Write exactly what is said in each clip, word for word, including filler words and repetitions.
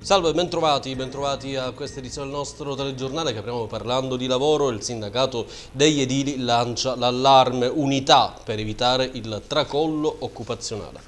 Salve, bentrovati, bentrovati a questa edizione del nostro telegiornale che apriamo parlando di lavoro. Il sindacato degli edili lancia l'allarme unità per evitare il tracollo occupazionale.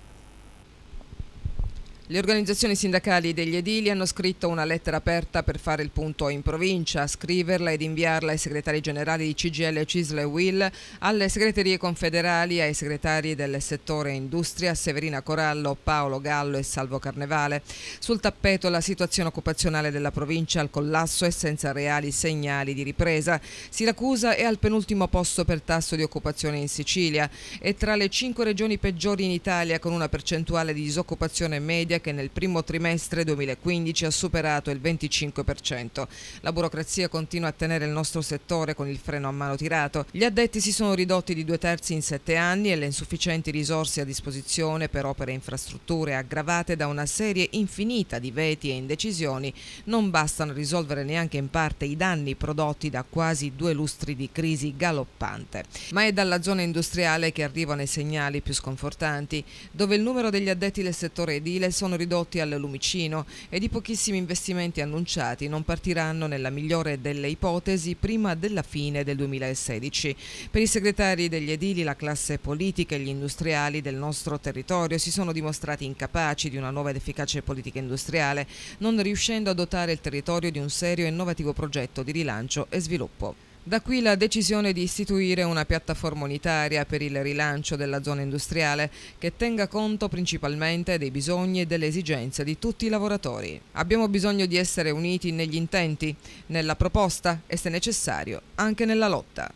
Le organizzazioni sindacali degli edili hanno scritto una lettera aperta per fare il punto in provincia, scriverla ed inviarla ai segretari generali di C G I L, C I S L e U I L, alle segreterie confederali, ai segretari del settore industria Severina Corallo, Paolo Gallo e Salvo Carnevale. Sul tappeto la situazione occupazionale della provincia al collasso e senza reali segnali di ripresa. Siracusa è al penultimo posto per tasso di occupazione in Sicilia e tra le cinque regioni peggiori in Italia, con una percentuale di disoccupazione media che nel primo trimestre duemilaquindici ha superato il venticinque per cento. La burocrazia continua a tenere il nostro settore con il freno a mano tirato. Gli addetti si sono ridotti di due terzi in sette anni e le insufficienti risorse a disposizione per opere e infrastrutture, aggravate da una serie infinita di veti e indecisioni, non bastano a risolvere neanche in parte i danni prodotti da quasi due lustri di crisi galoppante. Ma è dalla zona industriale che arrivano i segnali più sconfortanti, dove il numero degli addetti del settore edile sono ridotti al lumicino ed i pochissimi investimenti annunciati non partiranno, nella migliore delle ipotesi, prima della fine del duemilasedici. Per i segretari degli edili, la classe politica e gli industriali del nostro territorio si sono dimostrati incapaci di una nuova ed efficace politica industriale, non riuscendo a dotare il territorio di un serio e innovativo progetto di rilancio e sviluppo. Da qui la decisione di istituire una piattaforma unitaria per il rilancio della zona industriale che tenga conto principalmente dei bisogni e delle esigenze di tutti i lavoratori. Abbiamo bisogno di essere uniti negli intenti, nella proposta e, se necessario, anche nella lotta.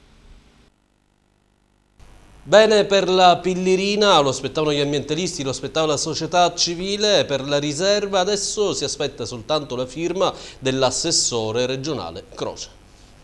Bene per la Pillirina, lo aspettavano gli ambientalisti, lo aspettava la società civile. Per la riserva adesso si aspetta soltanto la firma dell'assessore regionale Croce.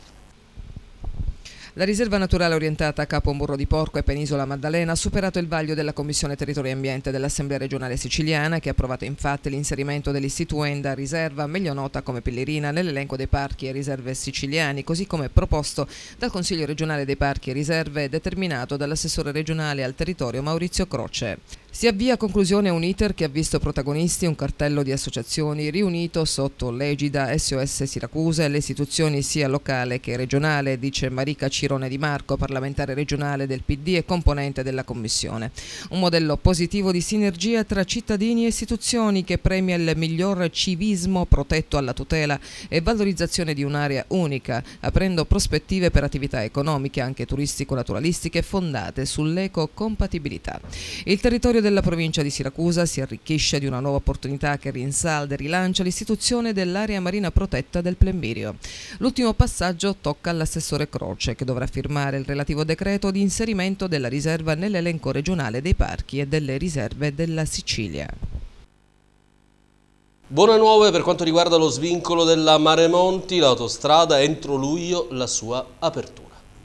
La riserva naturale orientata a Capo Murro di Porco e Penisola Maddalena ha superato il vaglio della Commissione Territorio e Ambiente dell'Assemblea regionale siciliana, che ha approvato infatti l'inserimento dell'istituenda riserva, meglio nota come Pillirina, nell'elenco dei parchi e riserve siciliani, così come proposto dal Consiglio regionale dei parchi e riserve e determinato dall'assessore regionale al territorio Maurizio Croce. Si avvia a conclusione un iter che ha visto protagonisti un cartello di associazioni riunito sotto l'egida S O S Siracusa e le istituzioni sia locale che regionale, dice Marica Cirone Di Marco, parlamentare regionale del P D e componente della commissione. Un modello positivo di sinergia tra cittadini e istituzioni che premia il miglior civismo protetto alla tutela e valorizzazione di un'area unica, aprendo prospettive per attività economiche, anche turistico-naturalistiche, fondate sull'ecocompatibilità. Il territorio della provincia di Siracusa si arricchisce di una nuova opportunità che rinsalda e rilancia l'istituzione dell'area marina protetta del Plembirio. L'ultimo passaggio tocca all'assessore Croce, che dovrà firmare il relativo decreto di inserimento della riserva nell'elenco regionale dei parchi e delle riserve della Sicilia. Buone nuove per quanto riguarda lo svincolo della Maremonti, l'autostrada entro luglio la sua apertura.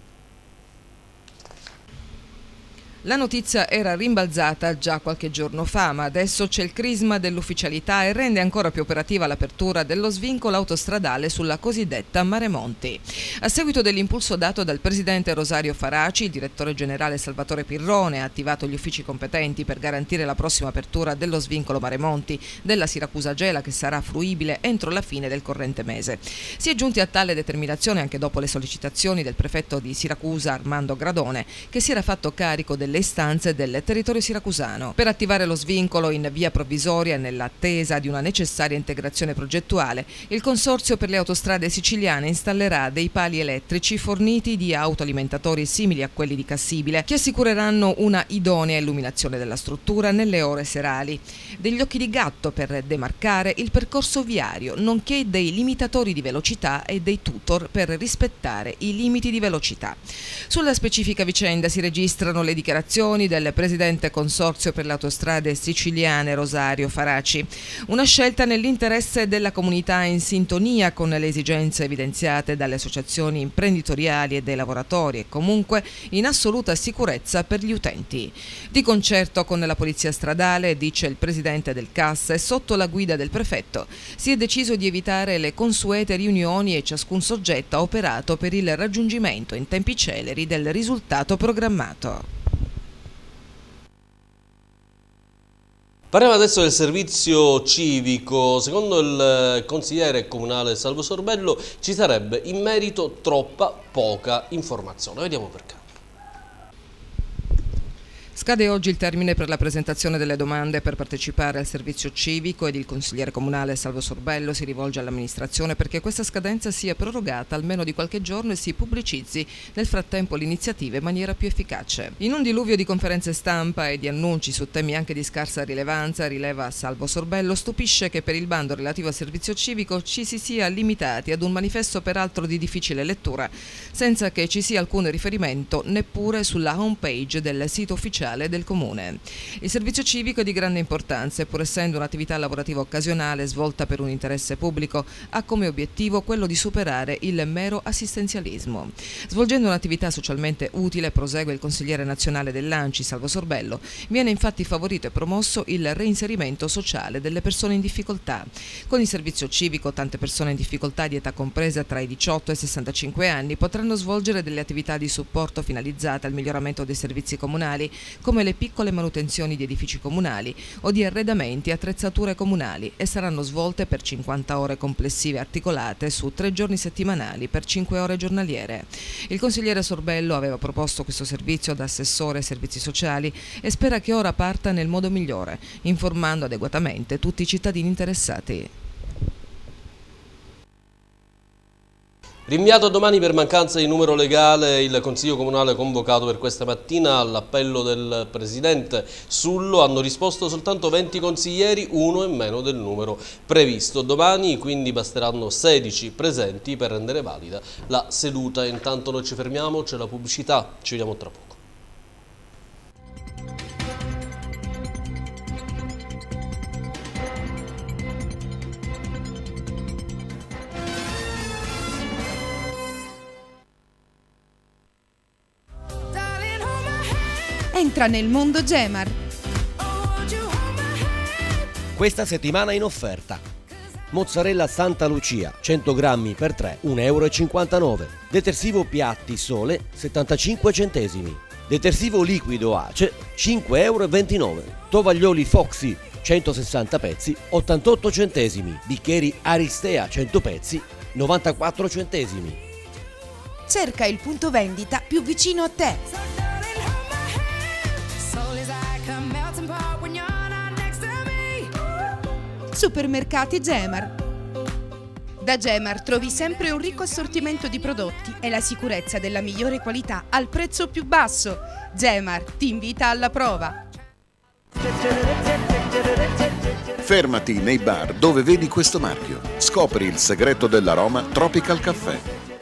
La notizia era rimbalzata già qualche giorno fa, ma adesso c'è il crisma dell'ufficialità e rende ancora più operativa l'apertura dello svincolo autostradale sulla cosiddetta Maremonti. A seguito dell'impulso dato dal presidente Rosario Faraci, il direttore generale Salvatore Pirrone ha attivato gli uffici competenti per garantire la prossima apertura dello svincolo Maremonti della Siracusa Gela, che sarà fruibile entro la fine del corrente mese. Si è giunti a tale determinazione anche dopo le sollecitazioni del prefetto di Siracusa Armando Gradone, che si era fatto carico del le istanze del territorio siracusano. Per attivare lo svincolo in via provvisoria, nell'attesa di una necessaria integrazione progettuale, il Consorzio per le autostrade siciliane installerà dei pali elettrici forniti di autoalimentatori simili a quelli di Cassibile, che assicureranno una idonea illuminazione della struttura nelle ore serali, degli occhi di gatto per demarcare il percorso viario, nonché dei limitatori di velocità e dei tutor per rispettare i limiti di velocità. Sulla specifica vicenda si registrano le dichiarazioni del presidente Consorzio per le autostrade siciliane Rosario Faraci. Una scelta nell'interesse della comunità, in sintonia con le esigenze evidenziate dalle associazioni imprenditoriali e dei lavoratori, e comunque in assoluta sicurezza per gli utenti. Di concerto con la polizia stradale, dice il presidente del C A S, e sotto la guida del prefetto, si è deciso di evitare le consuete riunioni e ciascun soggetto ha operato per il raggiungimento in tempi celeri del risultato programmato. Parliamo adesso del servizio civico. Secondo il consigliere comunale Salvo Sorbello ci sarebbe in merito troppa poca informazione. Vediamo perché. Scade oggi il termine per la presentazione delle domande per partecipare al servizio civico ed il consigliere comunale Salvo Sorbello si rivolge all'amministrazione perché questa scadenza sia prorogata almeno di qualche giorno e si pubblicizzi nel frattempo l'iniziativa in maniera più efficace. In un diluvio di conferenze stampa e di annunci su temi anche di scarsa rilevanza, rileva Salvo Sorbello, stupisce che per il bando relativo al servizio civico ci si sia limitati ad un manifesto peraltro di difficile lettura, senza che ci sia alcun riferimento neppure sulla home page del sito ufficiale del Comune. Il servizio civico è di grande importanza e pur essendo un'attività lavorativa occasionale svolta per un interesse pubblico ha come obiettivo quello di superare il mero assistenzialismo. Svolgendo un'attività socialmente utile, prosegue il consigliere nazionale dell'Anci Salvo Sorbello, viene infatti favorito e promosso il reinserimento sociale delle persone in difficoltà. Con il servizio civico tante persone in difficoltà di età compresa tra i diciotto e i sessantacinque anni potranno svolgere delle attività di supporto finalizzate al miglioramento dei servizi comunali come le piccole manutenzioni di edifici comunali o di arredamenti e attrezzature comunali e saranno svolte per cinquanta ore complessive articolate su tre giorni settimanali per cinque ore giornaliere. Il consigliere Sorbello aveva proposto questo servizio ad assessore ai servizi sociali e spera che ora parta nel modo migliore, informando adeguatamente tutti i cittadini interessati. Rinviato a domani per mancanza di numero legale il Consiglio Comunale convocato per questa mattina all'appello del Presidente Sullo hanno risposto soltanto venti consiglieri, uno in meno del numero previsto. Domani quindi basteranno sedici presenti per rendere valida la seduta. Intanto noi ci fermiamo, c'è la pubblicità, ci vediamo tra poco. Entra nel mondo Gemar. Questa settimana in offerta. Mozzarella Santa Lucia, cento grammi per tre, un euro e cinquantanove. Detersivo Piatti Sole, settantacinque centesimi. Detersivo liquido Ace, cinque euro e ventinove. Tovaglioli Foxy, centosessanta pezzi, ottantotto centesimi. Bicchieri Aristea, cento pezzi, novantaquattro centesimi. Cerca il punto vendita più vicino a te. Supermercati Gemar. Da Gemar trovi sempre un ricco assortimento di prodotti e la sicurezza della migliore qualità al prezzo più basso. Gemar ti invita alla prova. Fermati nei bar dove vedi questo marchio. Scopri il segreto dell'aroma Tropical Caffè.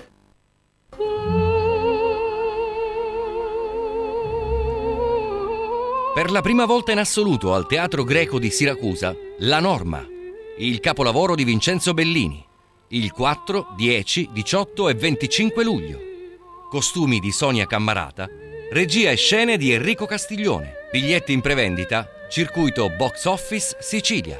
Per la prima volta in assoluto al Teatro Greco di Siracusa, La Norma, il capolavoro di Vincenzo Bellini, il quattro, dieci, diciotto e venticinque luglio. Costumi di Sonia Cammarata, regia e scene di Enrico Castiglione. Biglietti in prevendita, circuito Box Office Sicilia.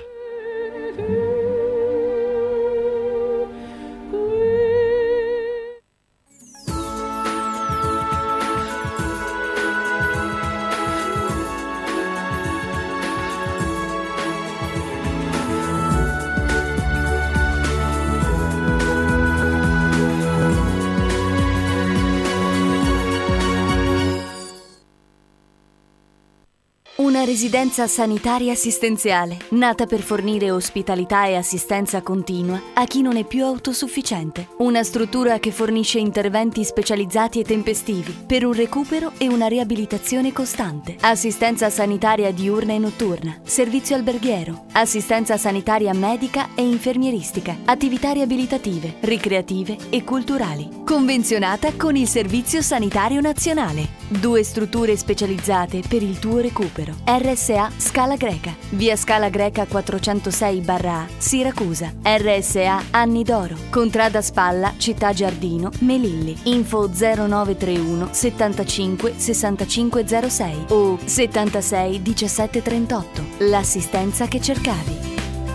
Una residenza sanitaria assistenziale, nata per fornire ospitalità e assistenza continua a chi non è più autosufficiente. Una struttura che fornisce interventi specializzati e tempestivi per un recupero e una riabilitazione costante. Assistenza sanitaria diurna e notturna, servizio alberghiero, assistenza sanitaria medica e infermieristica, attività riabilitative, ricreative e culturali. Convenzionata con il Servizio Sanitario Nazionale. Due strutture specializzate per il tuo recupero. R S A Scala Greca, via Scala Greca quattrocentosei barra A, Siracusa. R S A Anni d'Oro, Contrada Spalla, Città Giardino, Melilli. Info zero nove tre uno settantacinque sessantacinque zero sei o settantasei diciassette trentotto. L'assistenza che cercavi.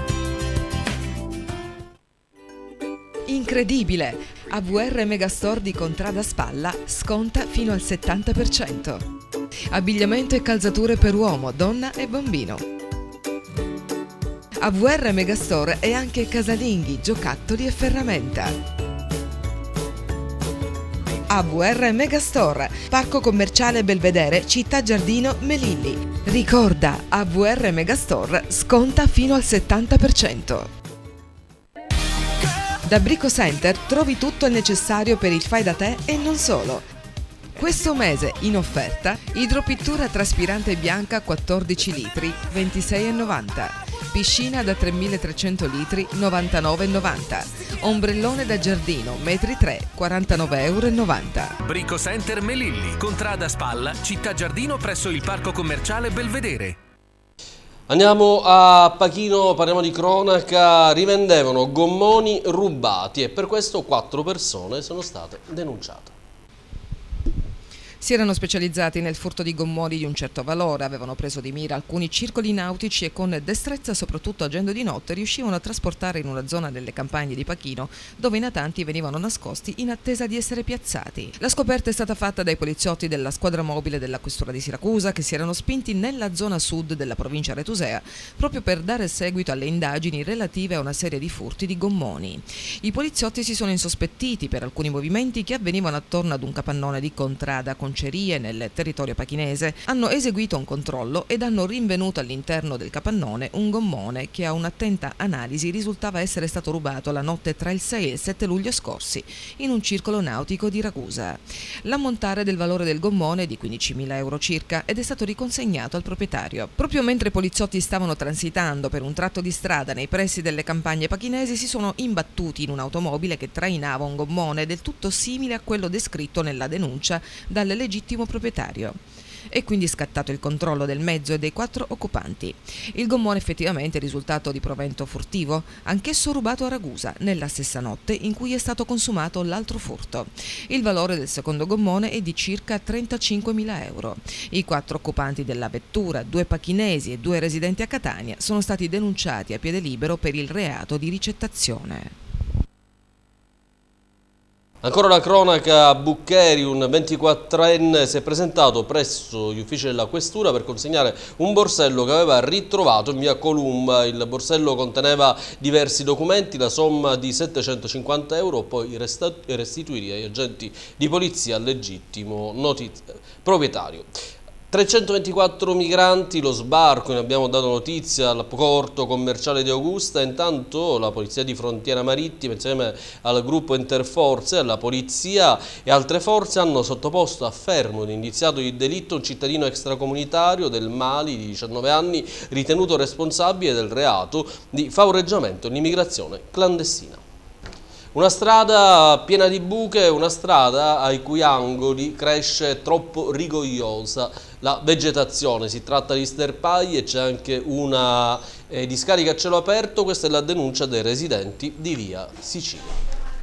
Incredibile! A V R Megastore di Contrada Spalla sconta fino al settanta per cento. Abbigliamento e calzature per uomo, donna e bambino. A V R Megastore è anche casalinghi, giocattoli e ferramenta. A V R Megastore, Parco Commerciale Belvedere, Città Giardino Melilli. Ricorda, A V R Megastore sconta fino al settanta per cento. Da Brico Center trovi tutto il necessario per il fai da te e non solo. Questo mese in offerta idropittura traspirante bianca quattordici litri, ventisei e novanta. Piscina da tremilatrecento litri, novantanove e novanta. Ombrellone da giardino, metri tre, quarantanove e novanta euro. Brico Center Melilli, contrada Spalla, Città Giardino presso il Parco Commerciale Belvedere. Andiamo a Pachino, parliamo di cronaca. Rivendevano gommoni rubati e per questo quattro persone sono state denunciate. Si erano specializzati nel furto di gommoni di un certo valore, avevano preso di mira alcuni circoli nautici e con destrezza, soprattutto agendo di notte, riuscivano a trasportare in una zona delle campagne di Pachino dove i natanti venivano nascosti in attesa di essere piazzati. La scoperta è stata fatta dai poliziotti della squadra mobile della questura di Siracusa che si erano spinti nella zona sud della provincia retusea proprio per dare seguito alle indagini relative a una serie di furti di gommoni. I poliziotti si sono insospettiti per alcuni movimenti che avvenivano attorno ad un capannone di contrada con nel territorio pachinese, hanno eseguito un controllo ed hanno rinvenuto all'interno del capannone un gommone che a un'attenta analisi risultava essere stato rubato la notte tra il sei e il sette luglio scorsi in un circolo nautico di Ragusa. L'ammontare del valore del gommone è di quindicimila euro circa ed è stato riconsegnato al proprietario. Proprio mentre i poliziotti stavano transitando per un tratto di strada nei pressi delle campagne pachinesi si sono imbattuti in un'automobile che trainava un gommone del tutto simile a quello descritto nella denuncia dal legittimo proprietario. È quindi scattato il controllo del mezzo e dei quattro occupanti. Il gommone effettivamente è risultato di provento furtivo, anch'esso rubato a Ragusa, nella stessa notte in cui è stato consumato l'altro furto. Il valore del secondo gommone è di circa trentacinquemila euro. I quattro occupanti della vettura, due pachinesi e due residenti a Catania, sono stati denunciati a piede libero per il reato di ricettazione. Ancora la cronaca, a Buccheri un ventiquattrenne si è presentato presso gli uffici della questura per consegnare un borsello che aveva ritrovato in via Columba. Il borsello conteneva diversi documenti, la somma di settecentocinquanta euro, poi restituiti agli agenti di polizia al legittimo proprietario. trecentoventiquattro migranti, lo sbarco, ne abbiamo dato notizia al porto commerciale di Augusta. Intanto la Polizia di Frontiera Marittima insieme al gruppo Interforze, alla Polizia e altre forze hanno sottoposto a fermo ed indiziato di delitto un cittadino extracomunitario del Mali di diciannove anni ritenuto responsabile del reato di favoreggiamento all'immigrazione clandestina. Una strada piena di buche, una strada ai cui angoli cresce troppo rigogliosa la vegetazione. Si tratta di sterpaglie e c'è anche una eh, discarica a cielo aperto. Questa è la denuncia dei residenti di via Sicilia.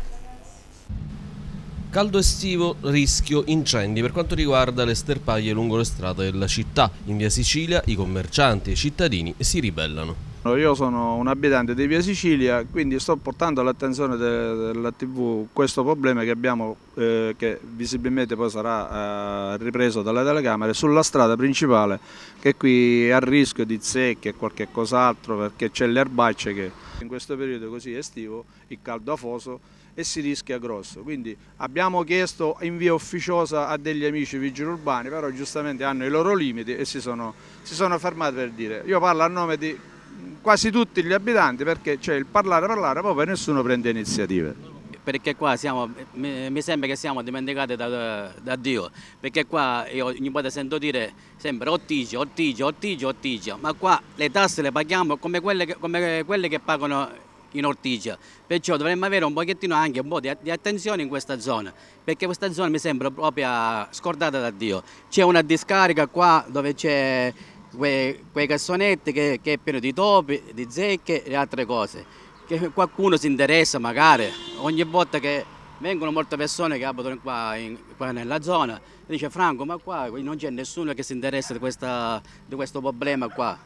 Caldo estivo, rischio incendi per quanto riguarda le sterpaglie lungo le strade della città. In via Sicilia i commercianti e i cittadini si ribellano. Io sono un abitante di via Sicilia, quindi sto portando all'attenzione della tivù questo problema che abbiamo, eh, che visibilmente poi sarà eh, ripreso dalle telecamere, sulla strada principale che qui è a rischio di zecche e qualche cos'altro perché c'è le erbacce che in questo periodo così estivo, il caldo afoso e si rischia grosso. Quindi abbiamo chiesto in via ufficiosa a degli amici vigili urbani, però giustamente hanno i loro limiti e si sono, si sono fermati per dire. Io parlo a nome di quasi tutti gli abitanti perché c'è il parlare parlare, ma poi nessuno prende iniziative. Perché qua siamo, mi, mi sembra che siamo dimenticati da, da Dio, perché qua io ogni volta sento dire sempre Ortigia, Ortigia, Ortigia, Ortigia, ma qua le tasse le paghiamo come quelle che, come quelle che pagano in Ortigia, perciò dovremmo avere un pochettino anche un po' di, di attenzione in questa zona, perché questa zona mi sembra proprio scordata da Dio. C'è una discarica qua dove c'è quei, quei cassonetti che, che è pieno di topi, di zecche e altre cose, che qualcuno si interessa magari, ogni volta che vengono molte persone che abitano qua, in, qua nella zona, dice Franco ma qua non c'è nessuno che si interessa di, questa, di questo problema qua.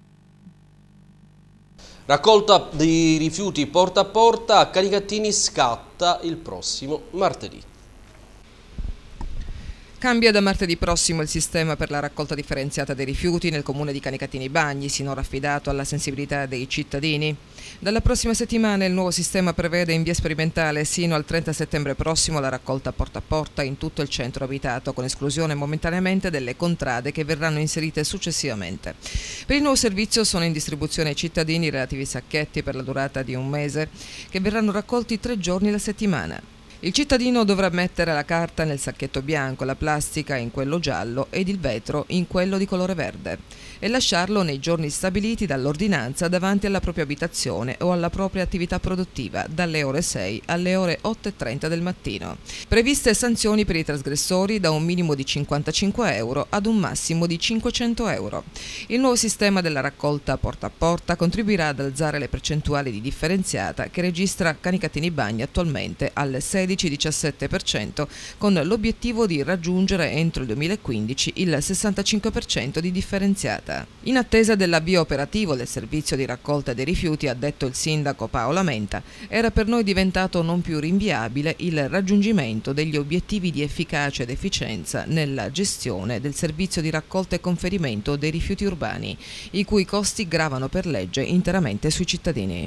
Raccolta di rifiuti porta a porta a Canicattini scatta il prossimo martedì. Cambia da martedì prossimo il sistema per la raccolta differenziata dei rifiuti nel comune di Canicattini Bagni, sinora affidato alla sensibilità dei cittadini. Dalla prossima settimana il nuovo sistema prevede in via sperimentale sino al trenta settembre prossimo la raccolta porta a porta in tutto il centro abitato, con esclusione momentaneamente delle contrade che verranno inserite successivamente. Per il nuovo servizio sono in distribuzione ai cittadini i relativi sacchetti per la durata di un mese, che verranno raccolti tre giorni alla settimana. Il cittadino dovrà mettere la carta nel sacchetto bianco, la plastica in quello giallo ed il vetro in quello di colore verde e lasciarlo nei giorni stabiliti dall'ordinanza davanti alla propria abitazione o alla propria attività produttiva, dalle ore sei alle ore otto e trenta del mattino. Previste sanzioni per i trasgressori da un minimo di cinquantacinque euro ad un massimo di cinquecento euro. Il nuovo sistema della raccolta porta a porta contribuirà ad alzare le percentuali di differenziata che registra Canicattini Bagni attualmente al sedici diciassette per cento, con l'obiettivo di raggiungere entro il duemilaquindici il sessantacinque per cento di differenziata. In attesa dell'avvio operativo del servizio di raccolta dei rifiuti, ha detto il sindaco Paola Menta, era per noi diventato non più rinviabile il raggiungimento degli obiettivi di efficacia ed efficienza nella gestione del servizio di raccolta e conferimento dei rifiuti urbani, i cui costi gravano per legge interamente sui cittadini.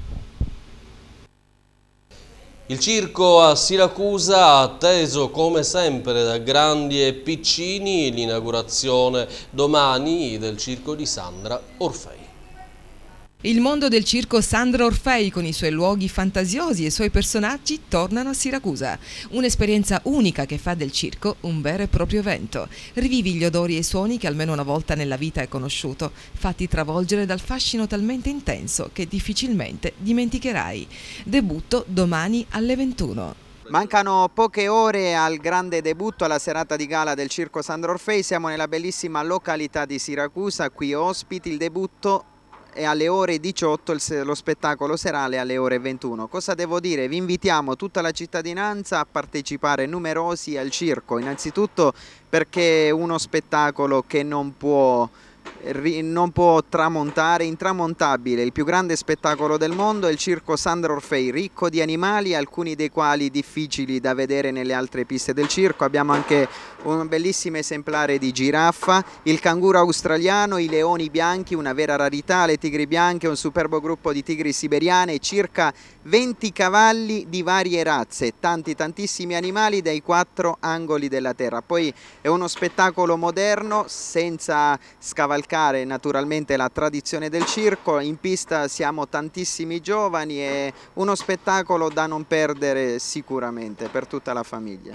Il circo a Siracusa ha atteso come sempre da grandi e piccini l'inaugurazione domani del circo di Sandra Orfei. Il mondo del circo Sandra Orfei, con i suoi luoghi fantasiosi e i suoi personaggi, tornano a Siracusa. Un'esperienza unica che fa del circo un vero e proprio evento. Rivivi gli odori e i suoni che almeno una volta nella vita hai conosciuto, fatti travolgere dal fascino talmente intenso che difficilmente dimenticherai. Debutto domani alle ventuno. Mancano poche ore al grande debutto, alla serata di gala del circo Sandra Orfei. Siamo nella bellissima località di Siracusa, qui ospiti. Il debutto è alle ore diciotto, lo spettacolo serale alle ore ventuno. Cosa devo dire? Vi invitiamo tutta la cittadinanza a partecipare numerosi al circo, innanzitutto perché è uno spettacolo che non può non può tramontare, intramontabile. Il più grande spettacolo del mondo è il circo Sandra Orfei, ricco di animali, alcuni dei quali difficili da vedere nelle altre piste del circo. Abbiamo anche un bellissimo esemplare di giraffa, il canguro australiano, i leoni bianchi, una vera rarità, le tigri bianche, un superbo gruppo di tigri siberiane, circa venti cavalli di varie razze, tanti tantissimi animali dai quattro angoli della terra. Poi è uno spettacolo moderno, senza scavalcare naturalmente la tradizione del circo. In pista siamo tantissimi giovani, è uno spettacolo da non perdere sicuramente per tutta la famiglia.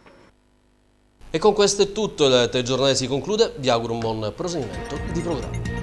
E con questo è tutto, il telegiornale si conclude, vi auguro un buon proseguimento di programma.